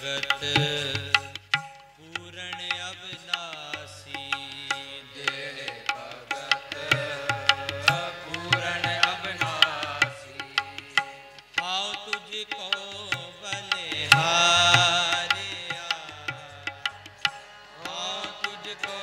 भगत पूरण अविनाशी तेरे भगत पूरण अविनाशी। आओ तुझको बलिहारिया, आओ तुझको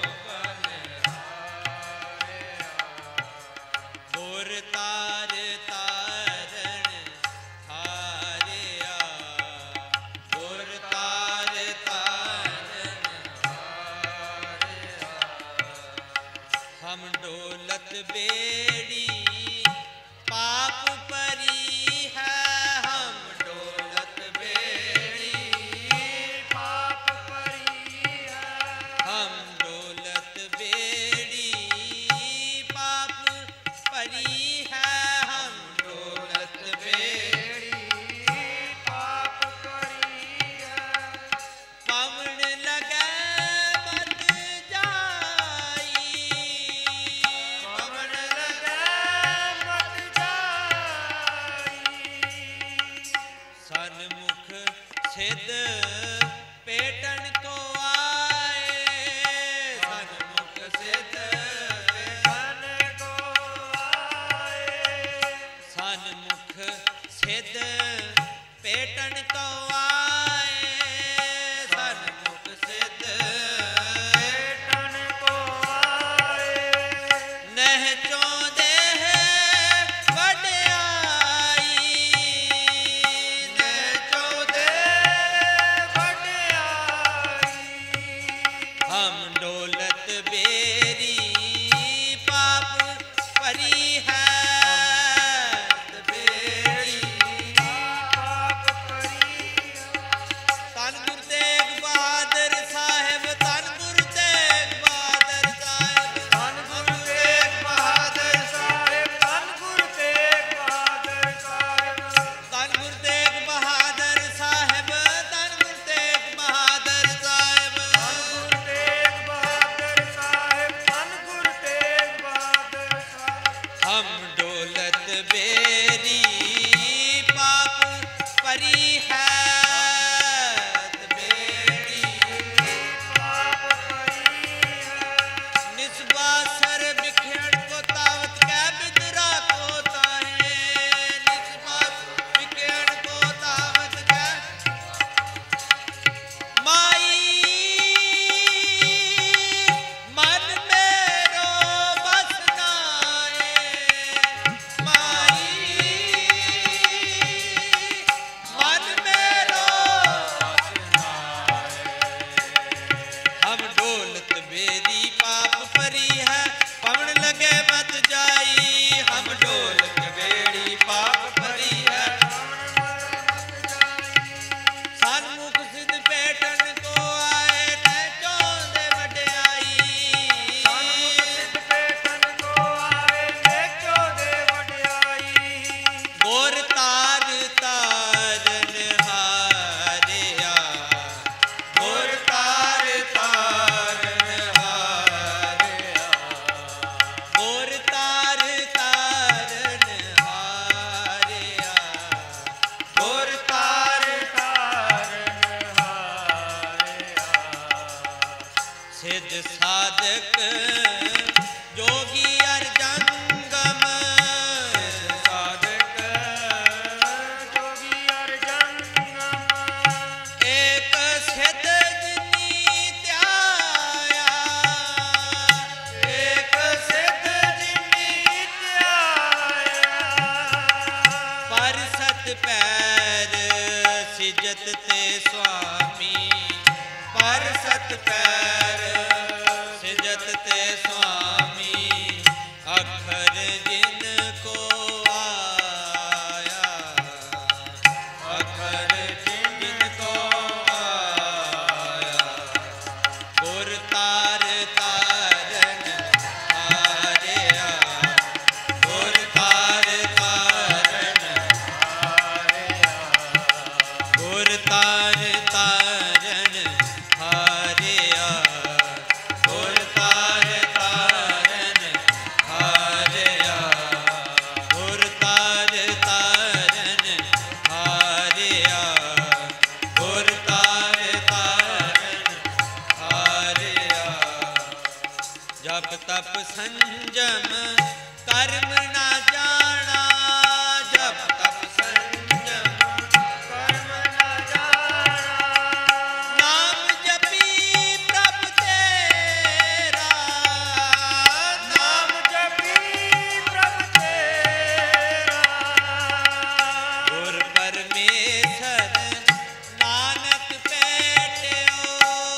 बलिहारिया। गुर तार तारण हारिया, गुर तार तारण हारिया। हम डोलत बेड़ी पाप परी है, हम डोलत बेड़ी पाप परी है। हम डोलत बेड़ी पाप परी है, हम डोलत बेड़ी पाप परी है। पवन लगे मत जाई, पवन लगे मत जाई। सन्मुख सिद्ध पेटन को आए, सन्मुख सिद्ध पेटन को आए। सन्मुख सिद्ध पेटन को आए, सन्मुख सिद्ध पेटन को आए। नह चौदे वड्याई, नह चौदह वड्याई। हम डोलत बेरी पाप परी है, बेड़ी पाप परी है। धन गुरु तेग बहादुर साहिब, धन गुरु तेग बहादुर साहिब, धन गुरु तेग बहादुर साहिब। धन गुरु तेग बहादुर साहिब। धन गुरु तेग बहादुर साहिब, धन गुरु तेग बहादुर साहिब। धन गुरु तेग बहादुर साहिब। धन गुरु तेग बहादुर साहिब। हम डोलत बेरी पाप परी है, बेड़ी पाप परी है। निस्बासर बिखेड़ को तावत कै बिदरा को ताहे, निस्बास बिखेड़ को तावत कै माई मन मेरो बस नाए, माई मन मेरो हम डोलत बेरी पाप परी है, पवन लगे मत जाई, हम डोलत बेड़ी पाप परी है। सन्मुख सिद्ध पेटन को आए, न चौंदे वड्याई। सिद्ध पेटन को आए। देखो दे वड्याई। गोर तार तारन हारिया, गुर तार तारन हारिया। गोर तार तारन हारिया। गुर तार तारन हारिया। सिद्ध साधक जोगी अर जंगम, साधक जोगी अर जंगम। एक सिद्ध जिनी त्याया, एक सिद्ध जिनी त्याया। पर सत पैर सिजत ते स्वामी, पर सत पैर सिजत ते स्वामी। अखर जिन को आया, अखर जिन को आया। गुर तार तारन हारिया, गुर तार तारन हारिया। गुर तार तारन हारिया। तप संजम कर्म ना जाना, जप तप संजम कर्म न जाना। नाम जपी प्रभु तेरा, नाम जपी प्रभु तेरा। गुर परमेश्वर नानक पेटियो,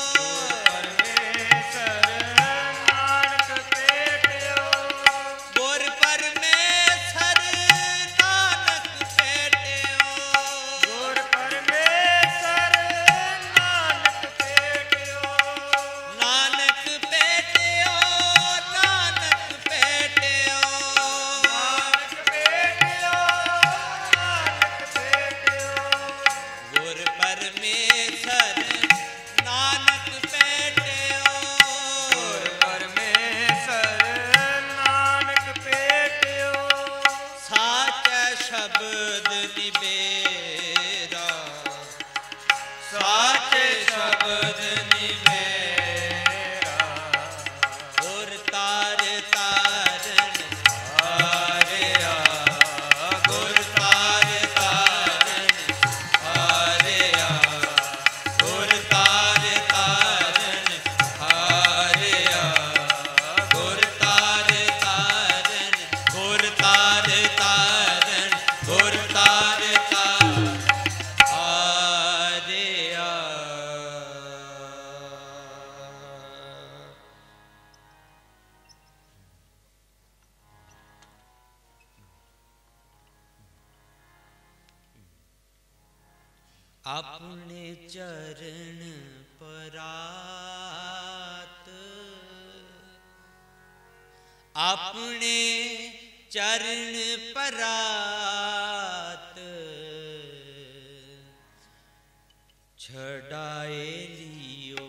परमेश्वर नानक पेटियो। गुर परमेश्वर नानक पेटियो, गुर परमेश्वर नानक पेटियो। नानक पेटियो, नानक पेटियो, नानक पेटियो, नानक पेटियो। गुर परमेश्वर नानक पेटियो, गुर परमेश्वर नानक पेटियो। साचा शब्द निबेरा, साचे शब्द निबेरा, गुर तार तारन हारिया, गुर तार तारन हारिया, गुर तार तारन हारिया, गुर तार तारन, गुर तार तारन, गुर तार तारन हारिया। अपने चरण परात, अपने चरण परात, छड़ाए लियो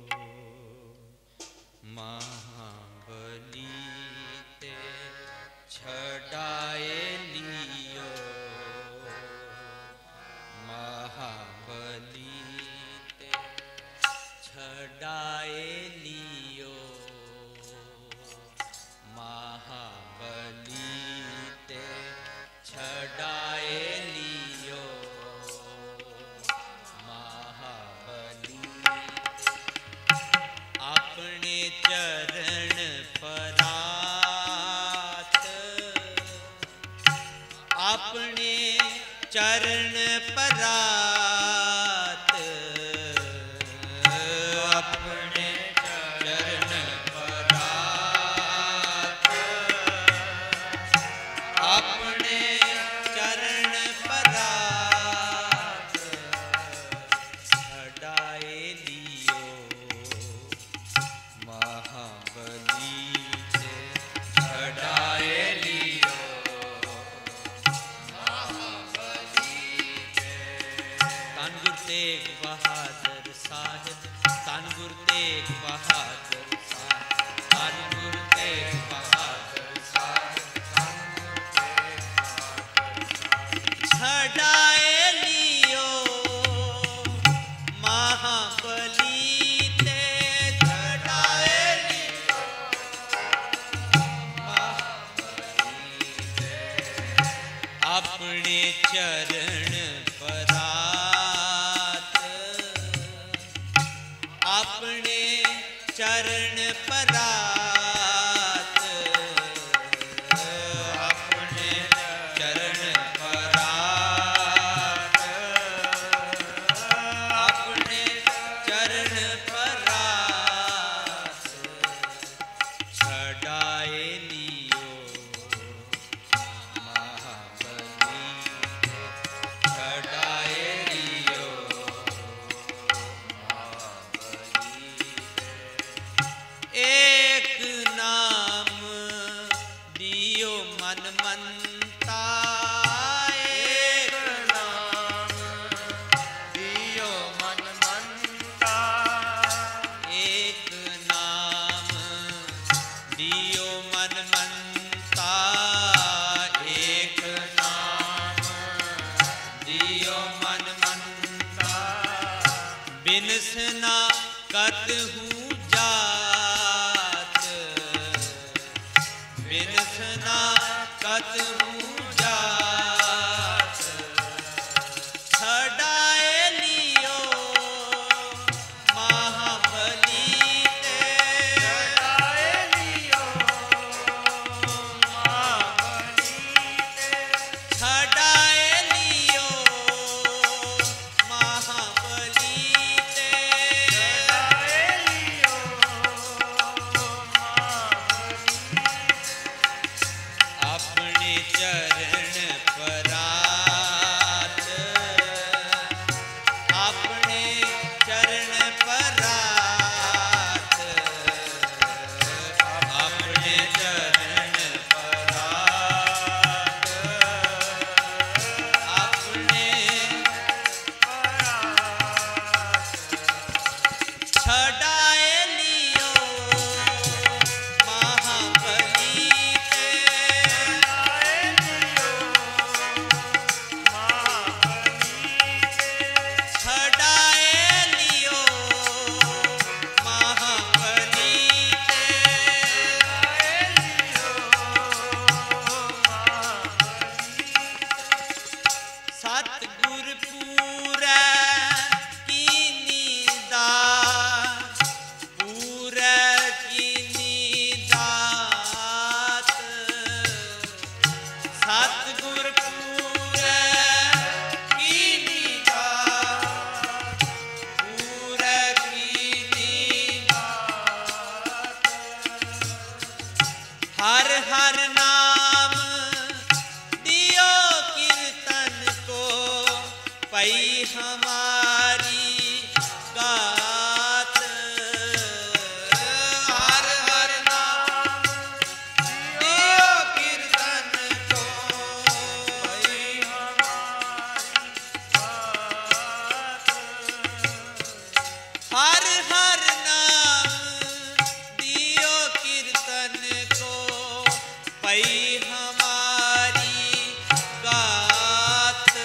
महाबली ते, छड़ाए लियो महाबली ते, छड़ाए लियो महाबली ते, छड़ाए लियो महाबली ते। अपने चरण परात, अपने चरण परात, अपने चरण परात, अपने चरण परात, छड़ाए लियो महाबली से, छड़ाए लियो धन गुरु तेग बहादुर साहिब, धन गुरु तेग बहादुर साहिब, धन गुरु तेग बहादुर साहिब, धन गुरु तेग बहादुर साहिब। छड़ाए लियो महाबली ते, छड़ाए लियो महाबली ते, अपने चरण परात, अपने चरण परात, अपने चरण परात, अपने चरण परात, छड़ाए लियो महाबली ते, छड़ाए लियो महाबली ते। एक नाम दियो मन मनता, एक नाम दियो मन मनता। एक नाम दियो मन मनता, एक नाम दियो मन मनता, बिनसना कतहु जात, चरण परात, अपने चरण परात, अपने छड़ाए लियो महाबली के, छड़ाए लियो महाबली के, सतगुर पूरै कीनी दात, पूरै कीनी दात, सतगुर पूरै कीनी दात, पूरै कीनी दात, हर हर नाम दियो कीर्तन को, पई हमारी गात, हर हर नाम दियो कीर्तन को, पई हमारी गात, हर हर नाम दियो कीर्तन को, पई हमारी गात,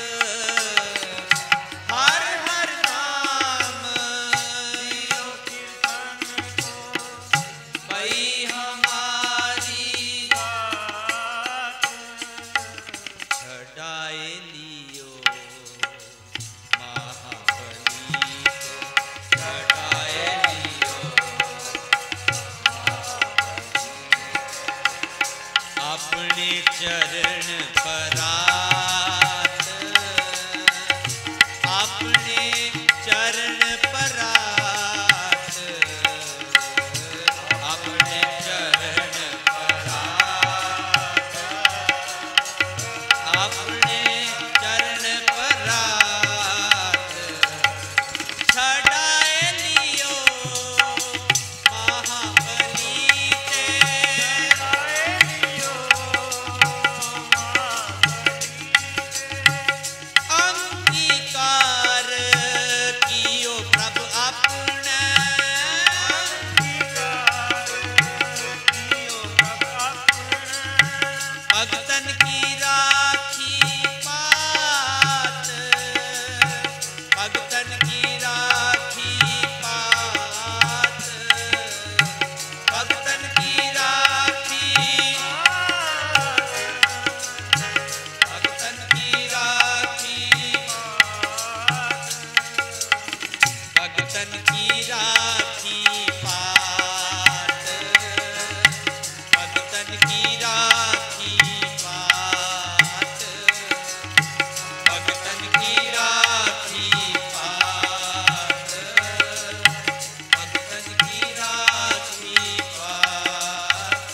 हर हर नाम दियो कीर्तन को, पई हमारी गात, छड़ाए लियो महाबली को, छड़ाए लियो अपने चरण परात, अपने चरण परात, अपने चरण परात, अपने चरण परात, छड़ाए लियो महाबली के, अंगीकार कियो प्रभु अपने, भगतन की राखी पात, भगतन की राखी पात, भगतन की राखी, भगतन की राखी, भगतन की राखी पात, भगतन की राखी पात, भगतन की राखी पात, भगतन की राखी पात,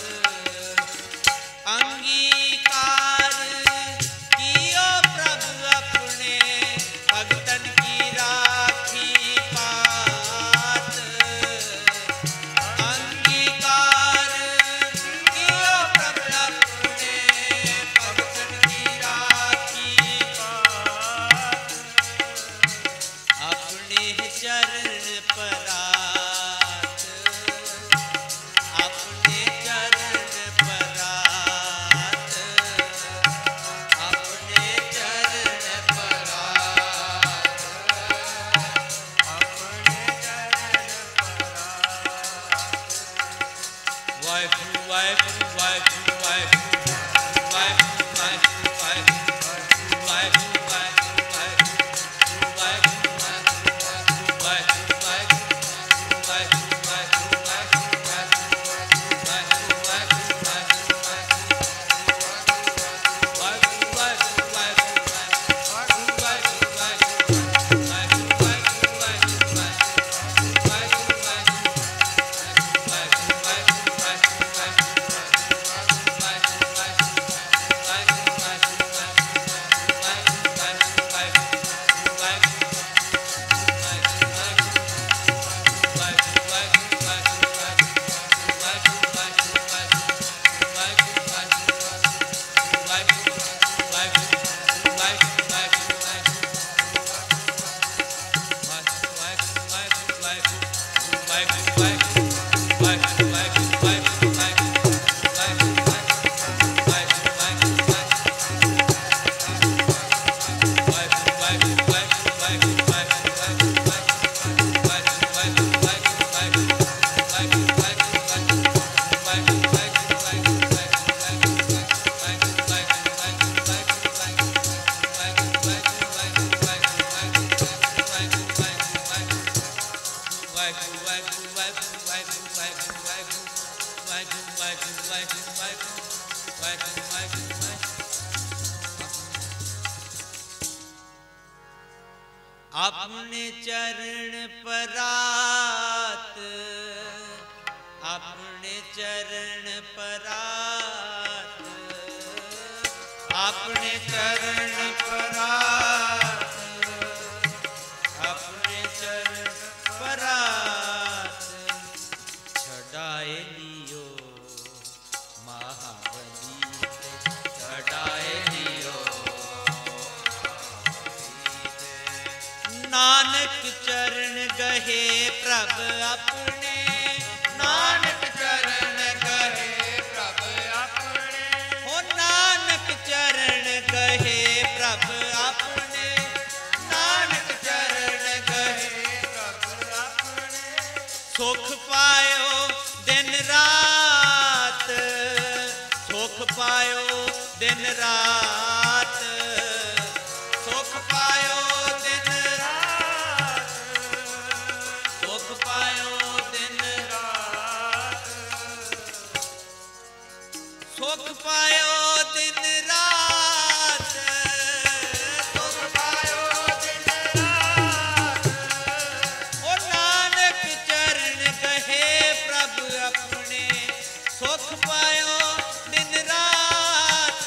अंगीकार कियो प्रभु अपने, भगतन की राखी पात, अंगीकार कियो प्रभु अपने, भगतन की राखी पात, अपने चरण परात, अपने चरण परात, अपने चरण परात, अपने चरण परात, वाहिगुरु वाहिगुरु वाहिगुरु वाहिगुरु वाहिगुरु वाहिगुरु वाहिगुरु वाहिगुरु वाहिगुरु वाहिगुरु वाहिगुरु वाहिगुरु वाहिगुरु वाहिगुरु ਵਾਹਿਗੁਰੂ ਵਾਹਿਗੁਰੂ ਵਾਹਿਗੁਰੂ ਵਾਹਿਗੁਰੂ ਵਾਹਿਗੁਰੂ ਵਾਹਿਗੁਰੂ ਵਾਹਿਗੁਰੂ ਵਾਹਿਗੁਰੂ ਵਾਹਿਗੁਰੂ ਵਾਹਿਗੁਰੂ ਵਾਹਿਗੁਰੂ। अपने चरण परात, अपने चरण परात, अपने चरण परात, अपने चरण परात छड़ाए लियो महाबली, छड़ाए लियो नानक चरण गहे प्रभ अपने, नानक चरण गहे प्रभ अपने, हो नानक चरण गहे प्रभ अपने, नानक चरण गहे प्रभ अपने। सुख पायो दिन रात, सुख पायो दिन रात, सुख पायो दिन रात, सुख पायो दिन रात, सुख पायो दिन रात, सुख पायो दिन रात। ओ नानक चरण गहे प्रभ अपने, सुख पायो दिन रात,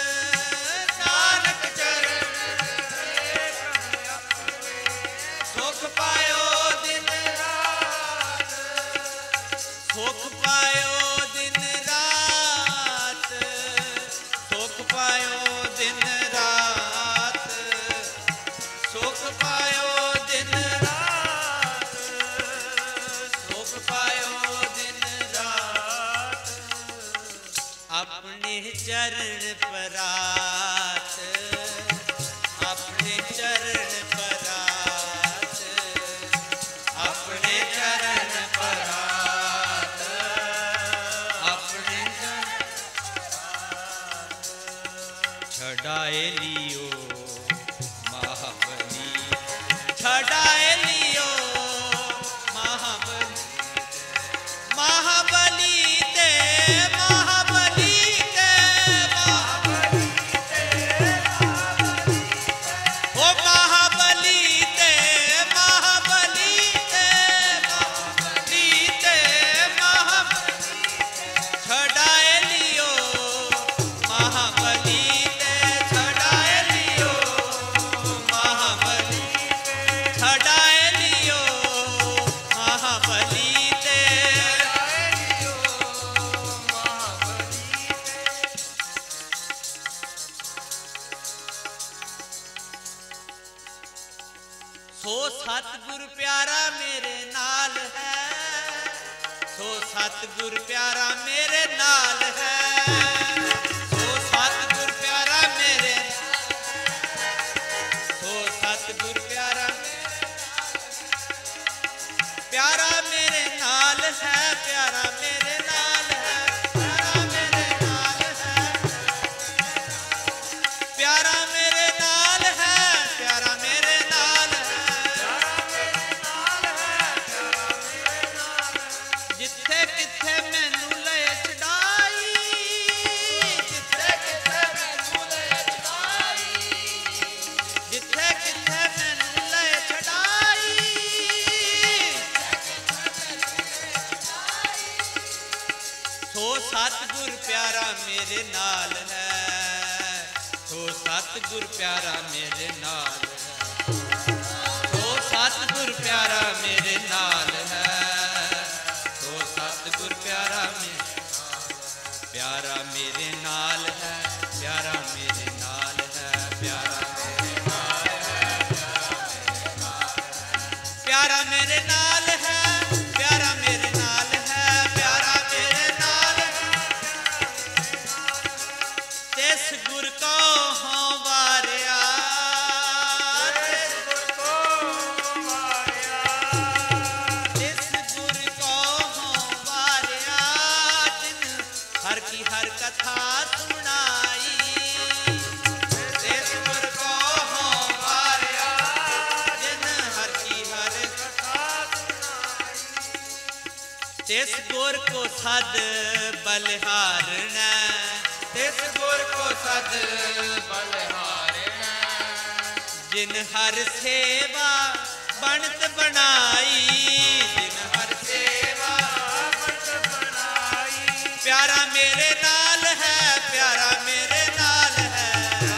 नानक चरण गहे प्रभ अपने, सुख पायो दिन रात, सुख पायो दिन रात, सुख पायो दिन रात, सुख पायो दिन रात, सुख पायो दिन रात। अपने चरण परात, अपने चरण परात, अपने चरण परात, अपने चरण छड़ाए लियो महाबली, छड़ाए लियो महाबली, महाबली ते महाबली ते महाबली ते महाबली, ओ महाबली ते महाबली ते महाबली ते महाबली, छड़ाए लियो महाबली ते, छड़ाए लियो महाबली, छड़ाए लियो महाबली ते, छड़ाए लियो महाबली ते। सो सतगुर प्यारा मेरे नाल है, सो सतगुर प्यारा मेरे नाल है, सो सतगुर प्यारा मेरे, सो सतगुर प्यारा प्यारा मेरे नाल है, प्यारा मेरे नाल है, प्यारा मेरे नाल है, प्यारा मेरे नाल है, प्यारा मेरे नाल है, जिथे किथे मैनू ले छड़ाई, जिथे किथे मैनू ले छड़ाई, जिथे किथे मैनू ले छड़ाई, सो सतगुर प्यारा मेरे नाल है, सो सतगुर प्यारा मेरे नाल है, सो सतगुर प्यारा मेरे नाल है, सो सतगुर प्यारा प्यारा मेरे नाल है, प्यारा मेरे नाल है, प्यारा मेरे नाल है, प्यारा मेरे नाल है, प्यारा मेरे नाल है, प्यारा मेरे नाल है, तिस गुर को हों वारिया, तिस गुर को हों वारिया, तिस गुर को हों वारिया, जिन हर की हर कथा सुनाई, तिस गुर को हों वारिया, जिन हर की हर कथा सुनाई। तिस गुर को सद बलिहारना, तिस गुर को सद बलिहारना। जिन हर सेवा बनत बनाई, जिन हर सेवा बनत बनाई। प्यारा मेरे नाल है, प्यारा मेरे नाल है,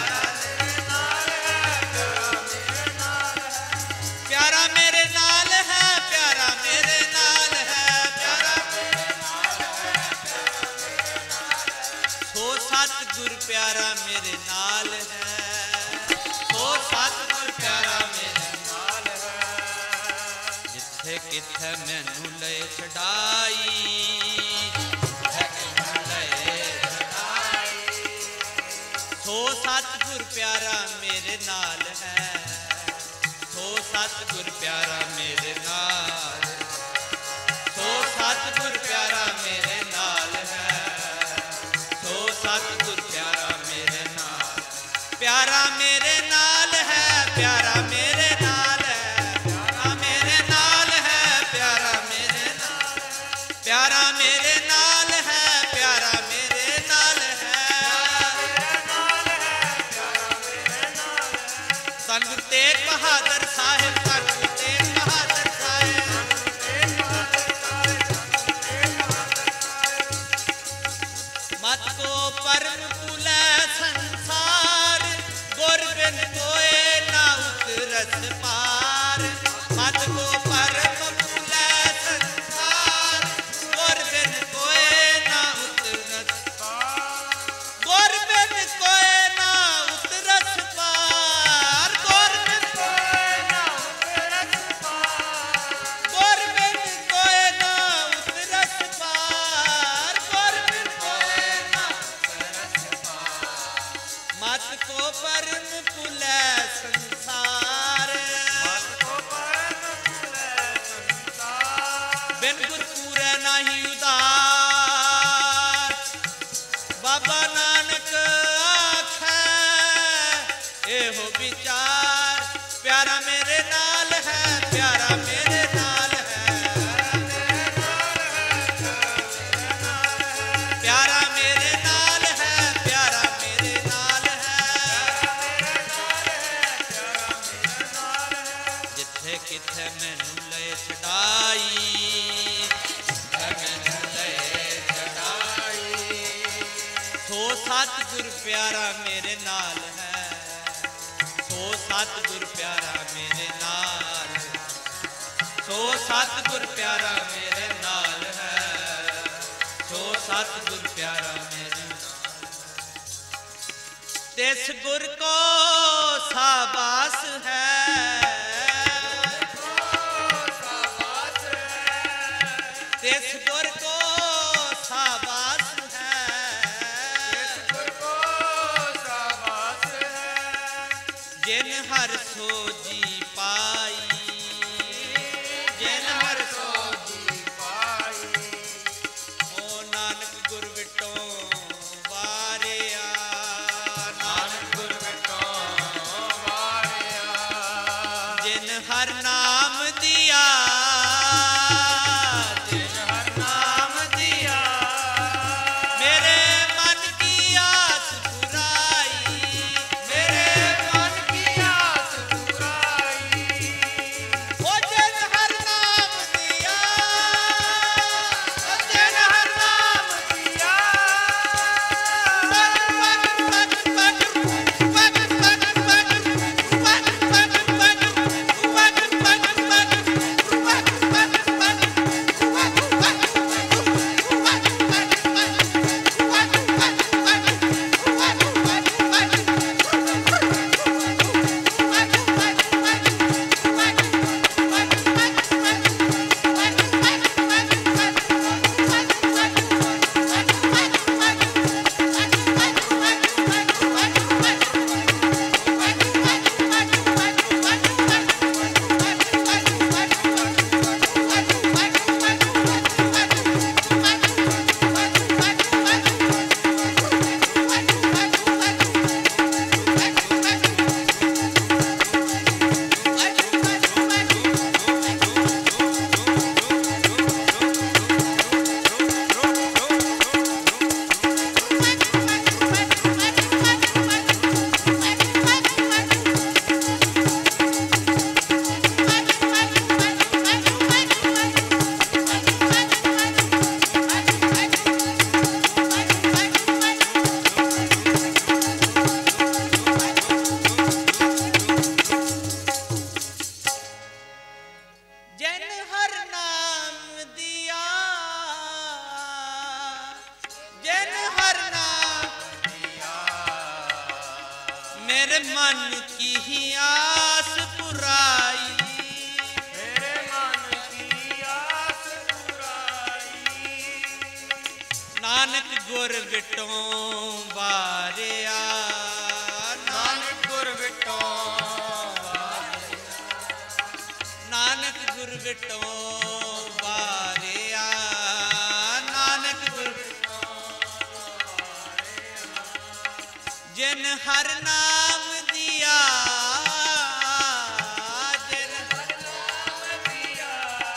प्यारा मेरे नाल है, प्यारा मेरे नाल है, प्यारा मेरे नाल है। सो सतगुर प्यारा मेरे नाल है, सो सतगुर प्यारा मेरे नाल है। जिथे किथे मैनू ले छड़ाई, सो सतगुर प्यारा मेरे नाल है, सो सतगुर प्यारा मेरे नाल, सो सतगुर प्यारा मेरे नाल है, सो सतगुर प्यारा मेरे नाल। प्यारा मेरे नाल है, प्यारा मेरे नाल है, प्यारा मेरे नाल है, प्यारा मेरे नाल है, प्यारा मेरे नाल है, प्यारा मेरे नाल है। धन गुरु तेग बहादुर साहिब, धन गुरु तेग बहादुर साहिब। मत को परम पुलै संसार, गुर बिन कोय ना उतरत पार। मत को परम पुलै संसार, गुर बिन कोय ना उतरत पार। गुर बिन कोय ना उतरत पार, गुर बिन कोय ना उतरत पार, गुर बिन कोय ना उतरत पार, गुर बिन कोय ना उतरत पार। मत को परम पुलै संसार, मत को परम पुलै संसार। बिन गुर पूरै नाही उदार। बाबा नानक आखै एहो विचार, प्यारा मेरे नाल है, प्यारा मेरे नाल है, प्यारा मेरे नाल है, प्यारा मेरे नाल है। जिथे किथे मैनू ले छड़ाई, मैनू ले छड़ाई। सो सतगुर प्यारा मेरे नाल है, सो सतगुर प्यारा मेरे नाल, सो सतगुर प्यारा मेरे नाल है, सो सतगुर प्यारा मेरे नाल। तिस गुर को शाबाश है, तिस गुर को शाबाश है। जिन हर सोजी पाई, जिन हर सोजी पाई। ओ नानक गुर विटों वारिया, नानक गुर विटों वारिया। जिन हर नाम दिया, जिन हर नाम जिन हर नाम दिया, जिन हर नाम दिया, मेरे मन की ही आस पुराई, मेरे मन की आस पुराई। नानक गुर विटों वारिया, नानक गुर विटों, नानक गुर विटों वारिया, नानक गुर जिन हर नाम दिया, जिन हर नाम दिया,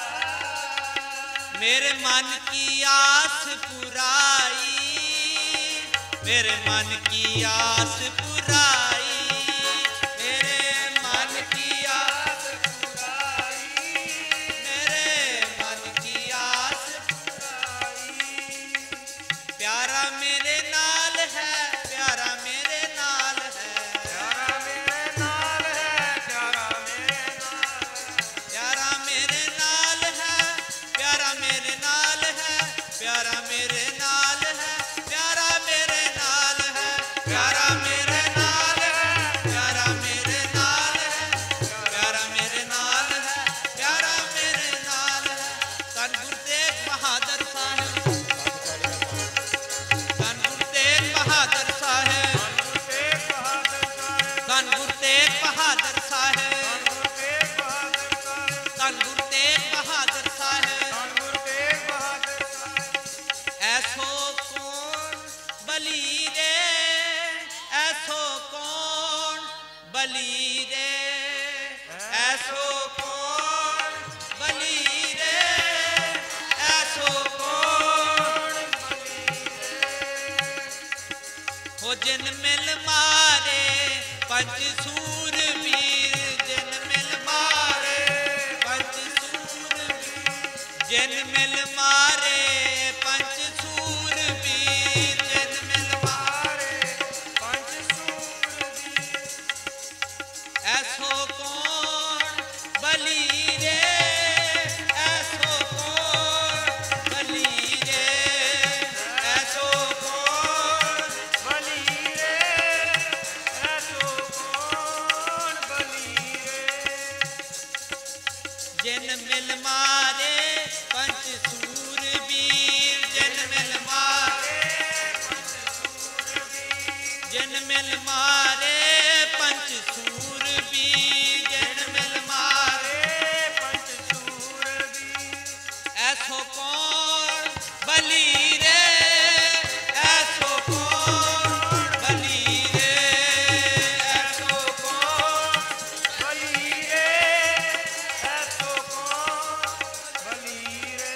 मेरे मन की आस पुराई, मेरे मन की आस पुराई, मेरे मन की आस पुराई, मेरे मन की आस पुराई। प्यारा मेरे नाल है, प्यारा मेरे नाल है, प्यारा मेरे नाल है, प्यारा मेरे नाल है, प्यारा मेरे नाल है, प्यारा मेरे नाल है, प्यारा मेरे नाल है, प्यारा मेरे नाल है, प्यारा मेरे नाल है, प्यारा मेरे नाल है, प्यारा मेरे नाल है, प्यारा मेरे नाल है। धन गुरु तेग बहादुर साहिब, धन गुरु तेग बहादुर साहिब, धन गुरु तेग बहादुर साहिब, धन गुरु तेग बहादुर साहिब, धन गुरु तेग बहादुर साहिब। धन गुरु तेग बहादुर साहिब। ऐसो कौन बली रे, ऐसो कौन बली रे, ऐसो कौन बली रे, ऐसो कौन हो जिन मिल मारे पंच सूरवीर, जिन मिल मारे पंच सूरवीर, जिन मिल मारे पंच सूरवीर, जिन मिल मारे पंच सूरवीर। ऐसो कौन बली रे, ऐसो कौन बली रे, ऐसो कौन बली रे, ऐसो कौन बली रे। जिन मिल मारे पंच सूरवीर, जिन मिल मारे जिन मिल मारे पंच सूरवीर, जिन मिल मारे पंच सूरवीर। ऐसो कौन बली रे, ऐसो कौन बली रे, ऐसो कौन बली रे, ऐसो कौन बली रे।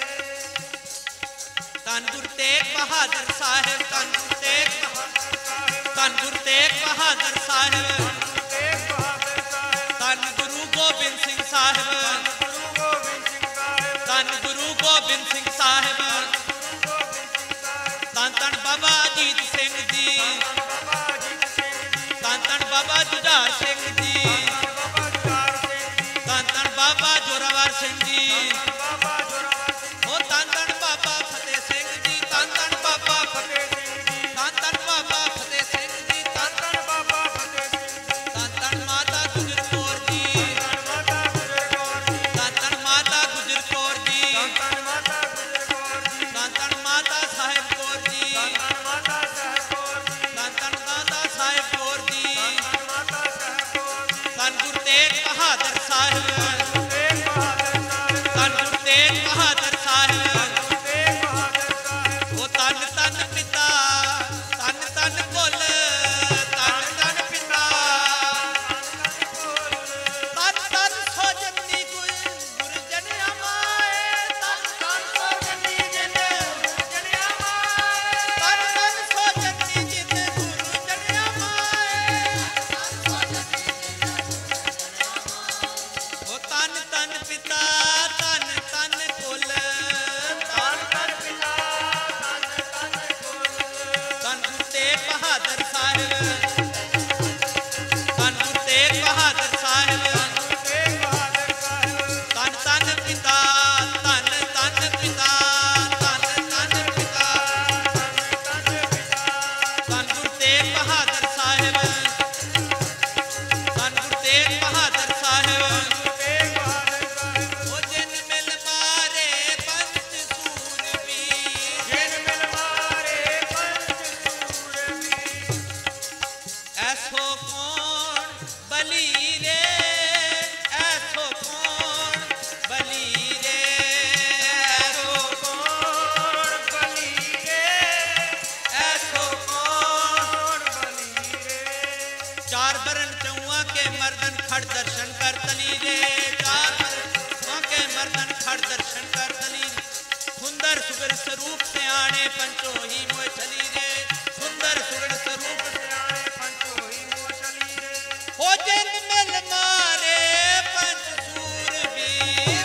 धन गुरु तेग बहादुर साहिब, धन गुरु तेग बहादुर, धन गुरु तेग बहादुर साहिब, तेग बहादुर साहिब, धन गुरु गोबिंद सिंह साहिब, गुरु गोबिंद सिंह साहिब, धन गुरु गोबिंद सिंह साहिब, गुरु गोबिंद सिंह साहिब। धन धन बाबा अजीत सिंह जी, बाबा अजीत सिंह जी, धन धन बाबा जुझार सिंह जी, बाबा जुझार सिंह जी, धन धन बाबा जोरावर सिंह जी, बाबा जोरावर सिंह ओ धन धन बाबा फतेह सिंह जी, धन धन बाबा फतेह सिंह जी, धन धन बाबा फतेह सिंह जी, धन धन बाबा फतेह सिंह जी, धन धन माता गुजर कौर जी, धन माता गुजर कौर जी, धन धन माता गुजर कौर जी, धन माता गुजर कौर जी, धन धन माता साहिब कौर जी, धन माता साहब कौर जी, धन धन माता साहिब कौर जी, धन माता साहब कौर जी। धन गुरु तेग बहादुर साहिब, तेग बहादुर साहिब, धन गुरु तेग बहादुर साहिब, तेग बहादुर साहिब। ओ तन तन पिता, तन तन कुल, तन तन पिता, तन तन सोजनी गुरजन अमाए, तन तन सोजनी जिन गुरजन अमाए, तन तन सोजनी जिन गुरजन अमाए, ओ तन तन पिता, तन तन कुल, तन खड़ दर्शन कर दलीर सुंदर सुगर स्वरूप से आने पंचो ही मोह चली रे सुंदर सुगर स्वरूप से आने पंचो ही मोह चली रे हो जिन मिल मारे पंच सूरवीर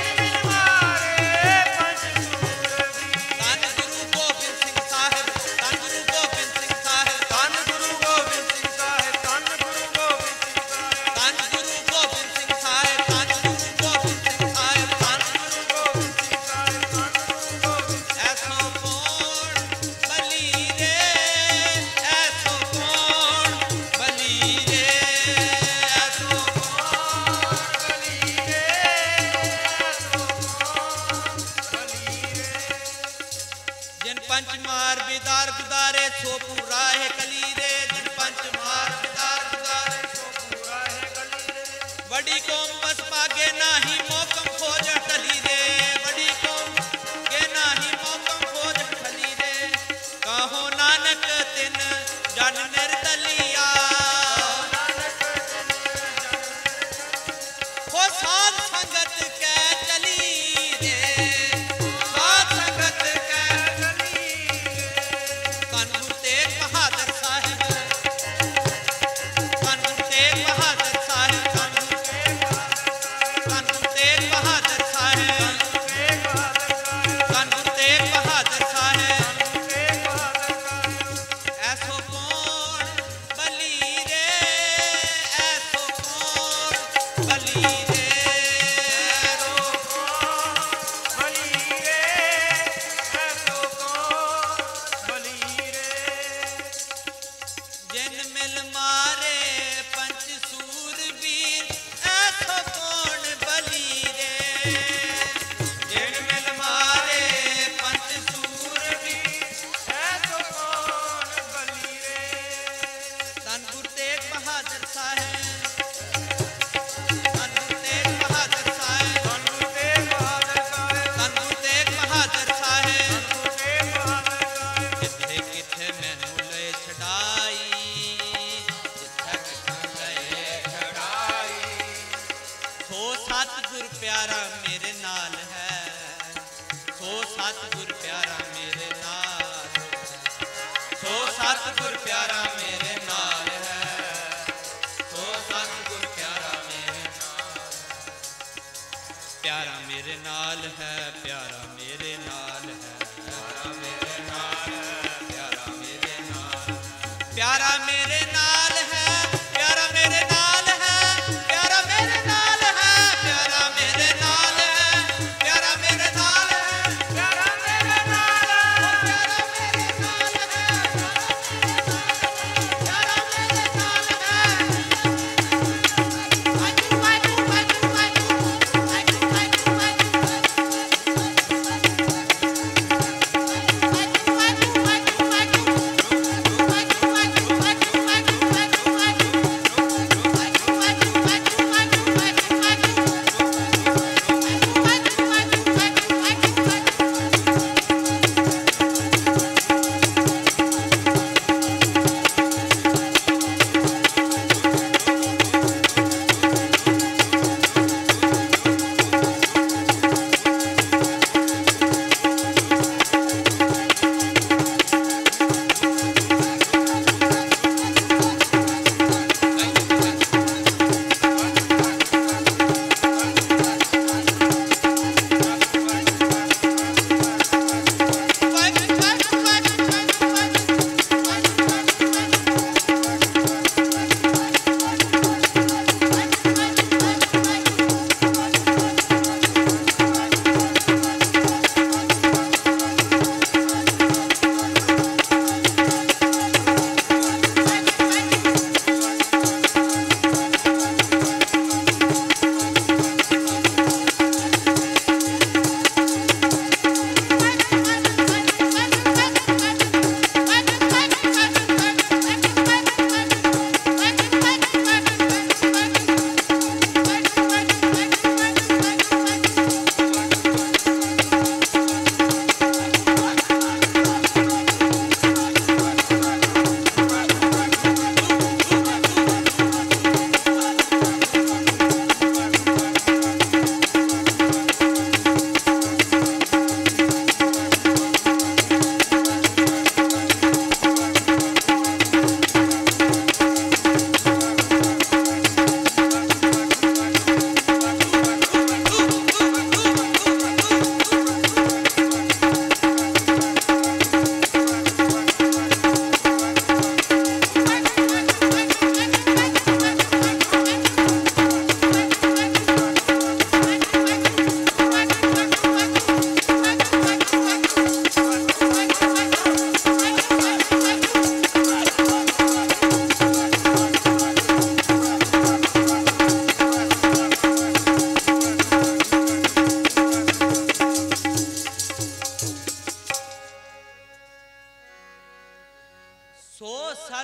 पंचमार बिदार गुदारे सो पूरा है कली रे जिन पंचमार बिदार गुदारे सो पूरा है कली रे बड़ी कौम बस पागे नाही मौकम खोज टली रे बड़ी कौम के नाही मौकम खोज टली रे कहो नानक तिन जन निर्दलिया हो साध संगत के चली रे साध संगत के सतगुर प्यारा मेरे नाल है सो सतगुर प्यारा मेरे नाल सो सतगुर प्यारा मेरे नाल है सो सतगुर प्यारा मेरे नाल प्यारा मेरे नाल है प्यारा मेरे नाल है प्यारा मेरे नाल है प्यारा मेरे नाल प्यारा मेरे नाल है प्यारा मेरे नाल है प्यारा मेरे नाल है प्यारा मेरे नाल है प्यारा मेरे नाल है प्यारा मेरे नाल है प्यारा मेरे नाल है प्यारा मेरे नाल है वाजू वाजू वाजू वाजू वाजू वाजू वाजू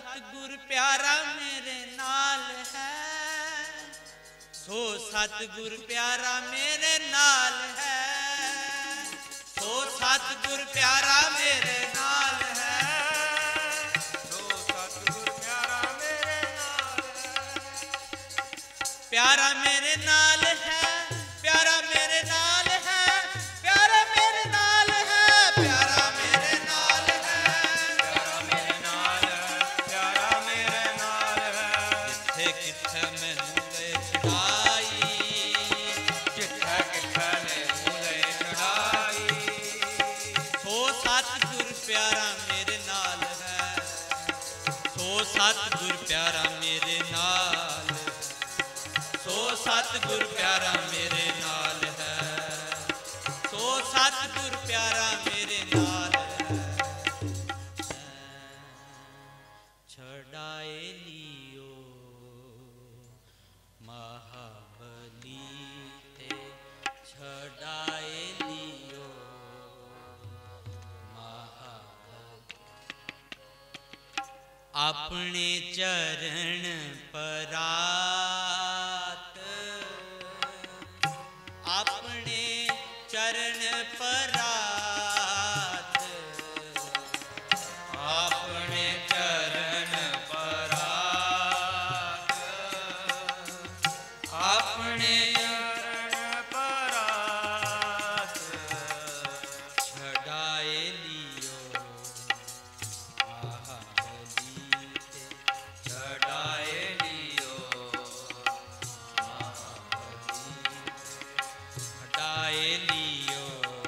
सतगुर प्यारा मेरे नाल है, सो सतगुर प्यारा मेरे नाल है, सो सतगुर प्यारा मेरे नाल है, सो सतगुर प्यारा मेरे नाल है, प्यारा मेरे नाल है, प्यारा मेरे नाल है, प्यारा मेरे नाल है, प्यारा मेरे नाल है, प्यारा मेरे नाल है, प्यारा मेरे नाल है, जिथे किथे मैनू ले चढ़ाई, जिथे किथे ने मूले चढ़ाई, सो सतगुर प्यारा मेरे नाल है, सो सतगुर प्यारा मेरे नाल, सो सतगुर प्यारा मेरे नाल है, सो सतगुर प्यारा मेरे नाल है। छड़ाए लियो महाबली ते, छड़ाए लियो महाबली, अपने चरण परात, अपने चरण परात, अपने चरण परात, अपने चरण परात, छड़ाए लियो महाबली ते, चढ़ाए लियो छड़ाए लियो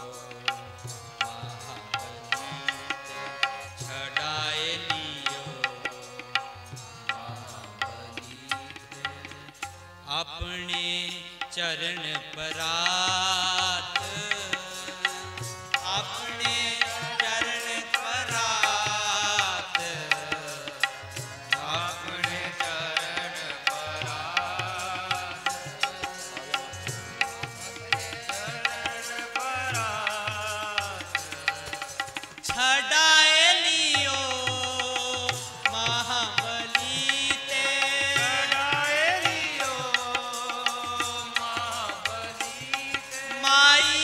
महाबली ते, छड़ाए लियो महाबली ते, अपने चरण परात, अपने चरण परात, अपने चरण परात, चरण परात, छड़ाए लियो महाबली ते, चढ़ाए लियो महाबली ते, माई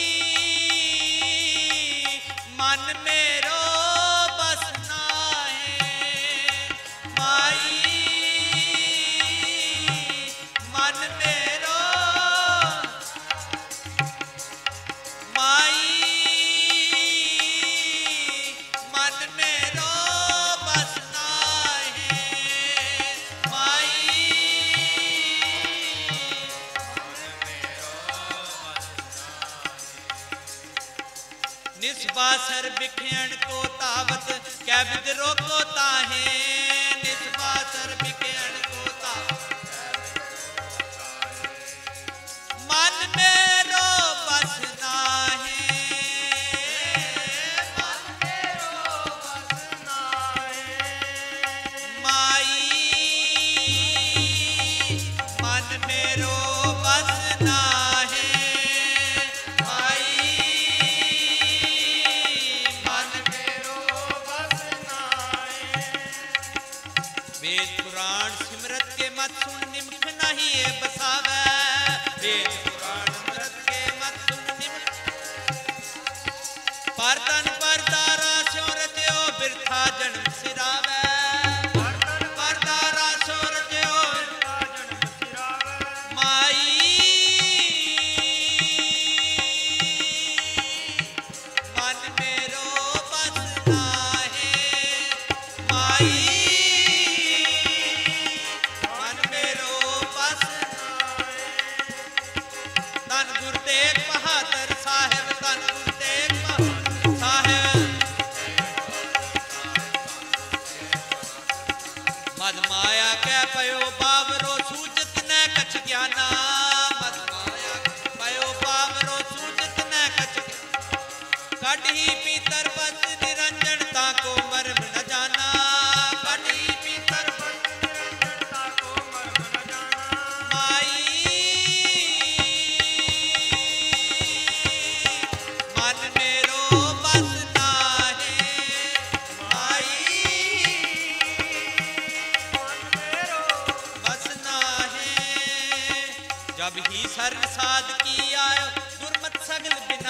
मन मेरो बसना है, माई मन मेरो, माई मन मेरो बसना है, माई निस्बासर बिखेण को तावत, कै बिदरो को ताहे, निस्बासर बिखेण को तावत, मन मेरो बसना है, मन मेरो बसना है, माई मन मेरो बसना है, माई मन मेरो बसना है, वेद पुराण सिमरत के मत सुन निमख नहीं ये बसावे, वेद पुराण सिमरत के मत सुन निमख, परतन परदारा स्यों रचयो बिरथा जन्म सिरावे, बर्तन परदारा स्यों रचयो का जन्म सिरावे, माई मन मेरो बसना है, माई मन मेरो बसना है, धन गुरु तेग बहादुर साहिब, धन गुरु तेग बहादुर साहिब, मद माया कै पयो बावरो सूजत न कछ ज्ञाना, मद माया पयो बावरो सूजत न कछ ज्ञाना, कढ़ी पीतर बस निरंजन ताको मर्म न जाना, कढ़ी पीतर बस निरंजनता को मर्म न जाना, माई मन मेरो बसना है, माई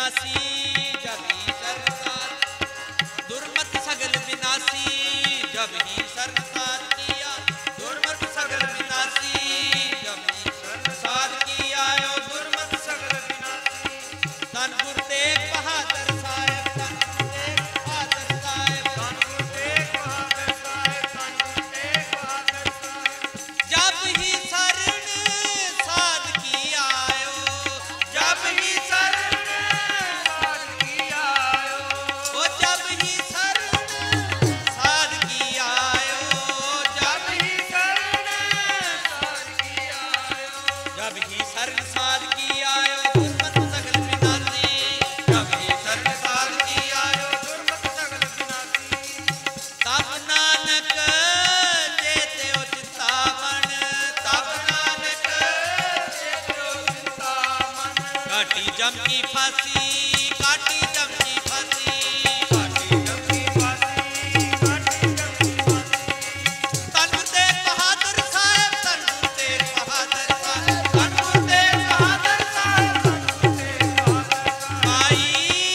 विनाशी जब ही शर्मसार, दुर्मत सगल विनाशी जब ही शर्मसार किया, दुर्मत सगल विनाशी जब ही शर्मसार किया, दुर्मत सगल विनाशी। धन गुरु तेग बहादुर साहेब, धन गुरु तेग बहादुर साहेब, धन गुरु तेग बहादुर साहेब, धन गुरु तेग बहादुर साहेब। जब ही शरण साध की आयो, जब ही शरण साध की आयो, ओ जब ही शरण साध की आयो, जब ही शरण साध की आयो, जब ही शरण साध की आयो, दुर्मत सगल विनाशी जब ही शरण साध की आयो, दुर्मत सगल विनाशी। तब नानक चेते चिंतामण, तब नानक चेतो चिंतामन, काटी जम की फांसी, काटी जम की फांसी, काटी जम की फांसी, काटी जम की फांसी। धन गुरु तेग बहादुर साहेब, धन गुरु तेग बहादुर साहेब, धन गुरु तेग बहादुर साहेब, धन गुरु तेग बहादुर साहेब। माई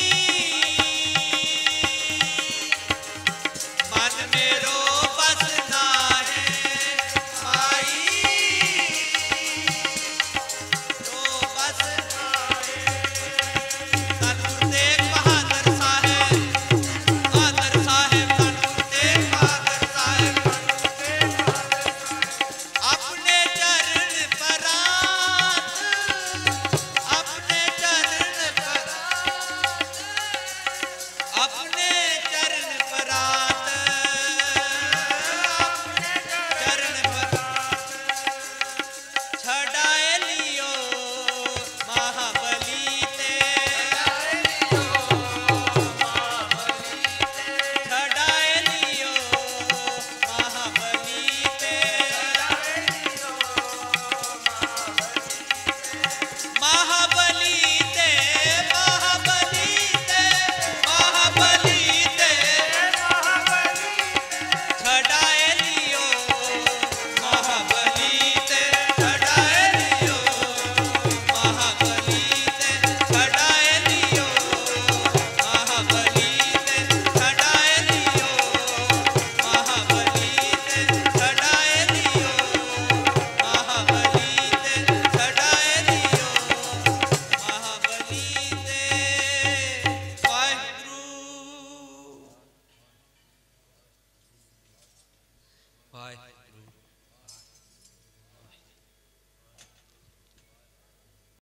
मन मेरो बस ना है, माई रो बस ना है। धन गुरु तेग बहादुर साहेब, बहादुर साहेब, धन गुरु तेग बहादुर साहेब, अपने चरण परात, अपने चरण परात, अपने चरण परात, अपने चरण परात छड़ाए लियो महाबली ते, छड़ाए लियो महाबली ते, महाबली ते, महाबली ते, महाबली ते, छड़ाए लियो महाबली ते, छड़ाए लियो महाबली ते, छड़ाए लियो महाबली ते, छड़ाए लियो महाबली ते, छड़ाए लियो महाबली ते, छड़ाए लियो महाबली ते। वाहिगुरू वाहिगुरू।